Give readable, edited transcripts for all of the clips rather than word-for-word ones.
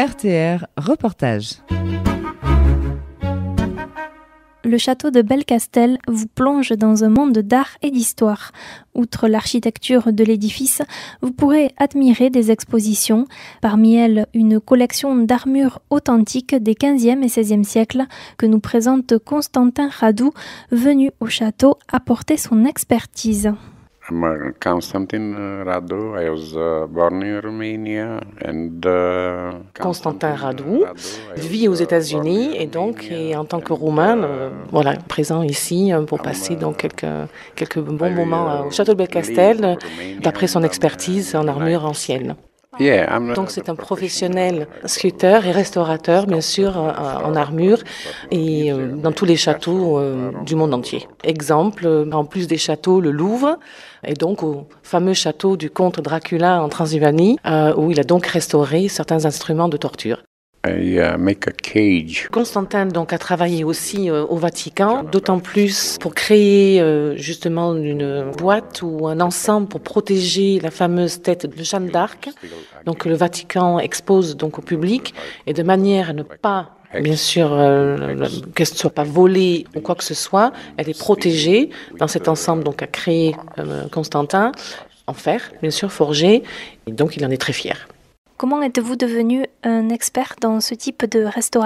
RTR Reportage. Le château de Belcastel vous plonge dans un monde d'art et d'histoire. Outre l'architecture de l'édifice, vous pourrez admirer des expositions, parmi elles une collection d'armures authentiques des 15e et 16e siècles que nous présente Constantin Radu, venu au château apporter son expertise. I'm Constantin Radu. I was born in Romania and Constantin Radu vit aux États-Unis et donc en tant que Roumain, présent ici pour passer donc quelques bons moments au château de Belcastel, d'après son expertise en armure ancienne. Donc c'est un professionnel sculpteur et restaurateur, bien sûr, en armure et dans tous les châteaux du monde entier. Exemple, en plus des châteaux, le Louvre, et donc au fameux château du comte Dracula en Transylvanie, où il a donc restauré certains instruments de torture. Make a cage. Constantin donc a travaillé aussi au Vatican, d'autant plus pour créer justement une boîte ou un ensemble pour protéger la fameuse tête de Jeanne d'Arc. Donc le Vatican expose donc au public et de manière à ne pas, bien sûr, qu'elle ne soit pas volée ou quoi que ce soit, elle est protégée dans cet ensemble donc a créé Constantin en fer, bien sûr forgé, et donc il en est très fier. Comment êtes-vous devenu un expert dans ce type de restauration ?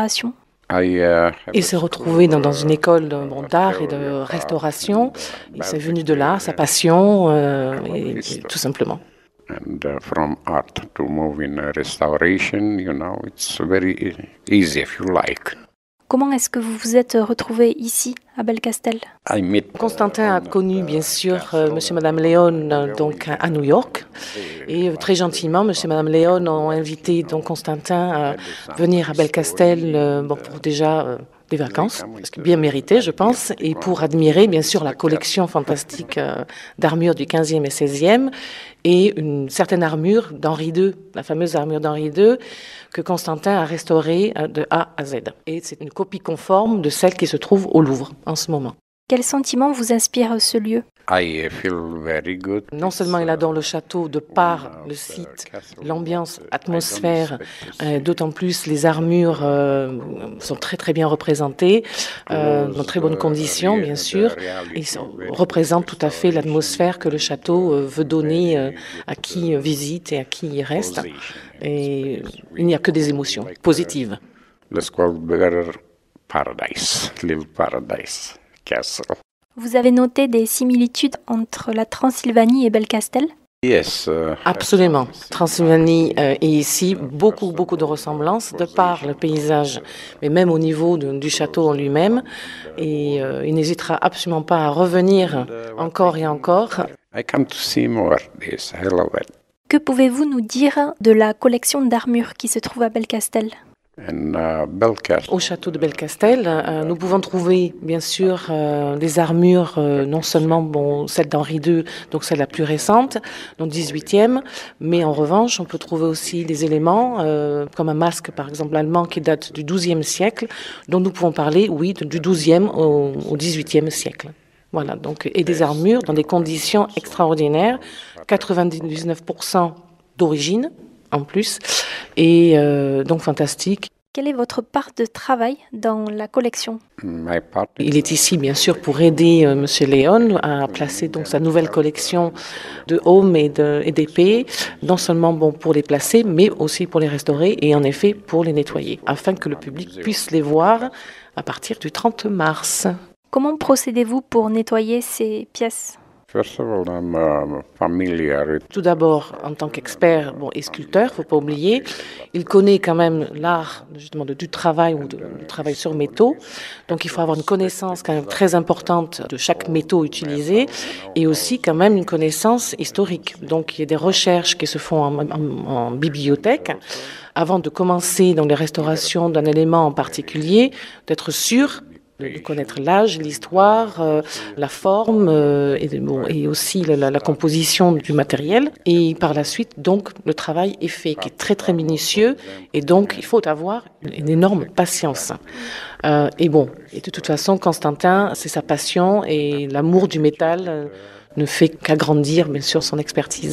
Il s'est retrouvé dans une école d'art et de restauration. Il s'est venu de là, sa passion, et tout simplement. And from art to move in restoration, it's very easy if you like. Comment est-ce que vous vous êtes retrouvé ici, à Belcastel ? Constantin a connu bien sûr Monsieur et Madame Léon donc à New York et très gentiment Monsieur et Madame Léon ont invité donc Constantin à venir à Belcastel pour déjà des vacances, parce que bien mérité je pense, et pour admirer bien sûr la collection fantastique d'armures du 15e et 16e et une certaine armure d'Henri II, la fameuse armure d'Henri II que Constantin a restaurée de A à Z. Et c'est une copie conforme de celle qui se trouve au Louvre en ce moment. Quel sentiment vous inspire ce lieu ? I feel very good. Non seulement il adore le château de par le site, l'ambiance, l'atmosphère, d'autant plus les armures sont très très bien représentées, dans très bonnes conditions bien sûr, et représentent tout à fait l'atmosphère que le château veut donner à qui visite et à qui y reste. Et il n'y a que des émotions positives. Let's call it paradise, little paradise castle. Vous avez noté des similitudes entre la Transylvanie et Belcastel ? Yes. Absolument. Transylvanie et ici, beaucoup de ressemblances de par le paysage, mais même au niveau du château en lui-même. Et il n'hésitera absolument pas à revenir encore et encore. I come to see more. Yes, I love it. Que pouvez-vous nous dire de la collection d'armures qui se trouve à Belcastel ? Au château de Belcastel, nous pouvons trouver bien sûr des armures, non seulement celle d'Henri II, donc celle la plus récente, donc 18e, mais en revanche on peut trouver aussi des éléments comme un masque par exemple allemand qui date du 12e siècle, dont nous pouvons parler, oui, du 12e au 18e siècle. Voilà, donc, et des armures dans des conditions extraordinaires, 99% d'origine en plus, et donc fantastique. Quelle est votre part de travail dans la collection ? Il est ici, bien sûr, pour aider Monsieur Léon à placer donc sa nouvelle collection de aumes et d'épées, non seulement pour les placer, mais aussi pour les restaurer et en effet pour les nettoyer, afin que le public puisse les voir à partir du 30 mars. Comment procédez-vous pour nettoyer ces pièces ? First of all, I'm familiar with... Tout d'abord, en tant qu'expert et sculpteur, faut pas oublier, il connaît quand même l'art justement du travail ou du travail sur métaux. Donc, il faut avoir une connaissance quand même très importante de chaque métaux utilisé et aussi quand même une connaissance historique. Donc, il y a des recherches qui se font en bibliothèque avant de commencer dans les restaurations d'un élément en particulier, d'être sûr de connaître l'âge, l'histoire, la forme et aussi la composition du matériel. Et par la suite, donc, le travail est fait, qui est très très minutieux. Et donc, il faut avoir une énorme patience. Et de toute façon, Constantin, c'est sa passion et l'amour du métal ne fait qu'agrandir, bien sûr, son expertise.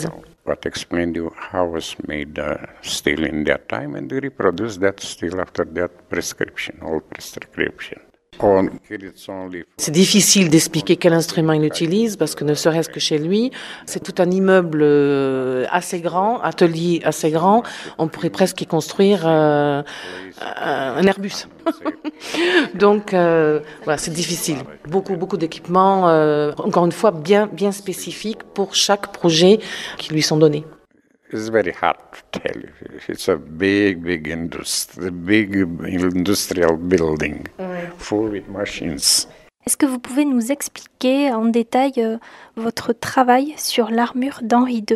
What explained you how was made steel in that time, and we reproduce that steel after that prescription, old prescription. C'est difficile d'expliquer quel instrument il utilise parce que ne serait-ce que chez lui, c'est tout un immeuble assez grand, atelier assez grand. On pourrait presque y construire un Airbus. Donc voilà, c'est difficile. Beaucoup d'équipements, encore une fois, bien spécifiques pour chaque projet qui lui sont donnés. It's very hard to tell you. It's a big industry, big industrial building, full with machines. Est-ce que vous pouvez nous expliquer en détail votre travail sur l'armure d'Henri II ?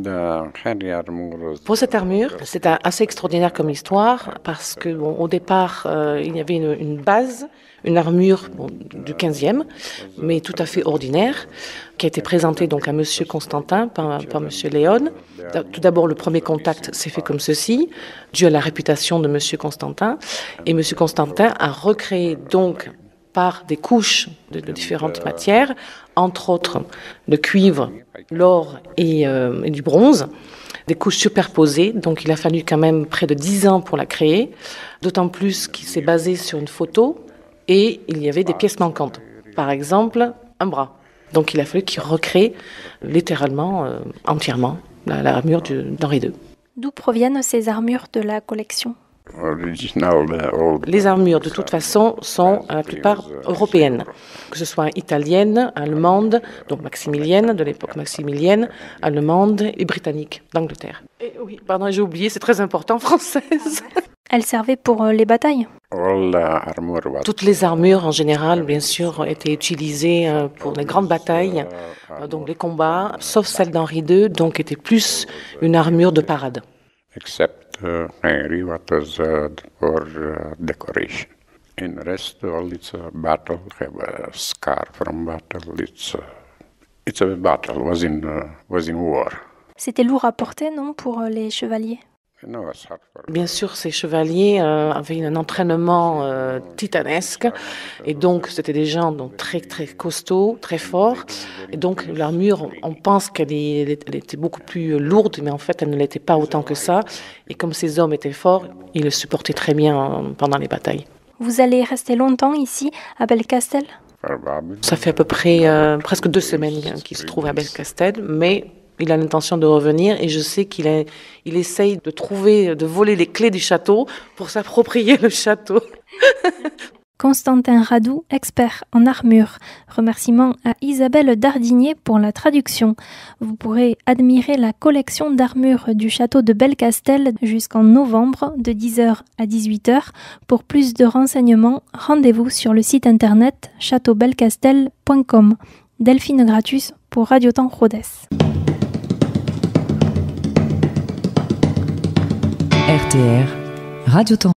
Pour cette armure, c'est assez extraordinaire comme histoire parce que au départ, il y avait une base, une armure du 15e, mais tout à fait ordinaire, qui a été présentée donc à Monsieur Constantin par Monsieur Léon. Tout d'abord, le premier contact s'est fait comme ceci, dû à la réputation de Monsieur Constantin, et Monsieur Constantin a recréé donc par des couches de différentes matières, entre autres le cuivre, l'or et du bronze, des couches superposées. Donc il a fallu quand même près de 10 ans pour la créer, d'autant plus qu'il s'est basé sur une photo et il y avait des pièces manquantes. Par exemple, un bras. Donc il a fallu qu'il recrée littéralement, entièrement, l'armure d'Henri II. D'où proviennent ces armures de la collection ? Les armures, de toute façon, sont la plupart européennes, que ce soit italiennes, allemandes, donc maximiliennes, de l'époque maximilienne, allemandes et britanniques d'Angleterre. Et oui, pardon, j'ai oublié, c'est très important, françaises. Elles servaient pour les batailles ? Toutes les armures, en général, bien sûr, étaient utilisées pour les grandes batailles, donc les combats, sauf celle d'Henri II, donc était plus une armure de parade. Except Henry, what was for decoration. In rest, all it's a battle. Have a scar from battle. It's a battle. Was in war. C'était lourd à porter, non, pour les chevaliers ? Bien sûr, ces chevaliers avaient un entraînement titanesque et donc c'était des gens donc, très costauds, très forts. Et donc l'armure, on pense qu'elle était beaucoup plus lourde, mais en fait elle ne l'était pas autant que ça. Et comme ces hommes étaient forts, ils le supportaient très bien pendant les batailles. Vous allez rester longtemps ici, à Belcastel ? Ça fait à peu près presque 2 semaines qu'il se trouve à Belcastel, mais il a l'intention de revenir et je sais qu'il essaye de voler les clés du château pour s'approprier le château. Constantin Radou, expert en armure. Remerciements à Isabelle Dardinier pour la traduction. Vous pourrez admirer la collection d'armures du château de Belcastel jusqu'en novembre de 10h à 18h. Pour plus de renseignements, rendez-vous sur le site internet châteaubelcastel.com. Delphine Gratus pour Radio Temps Rodez. RTR, Radio Temps.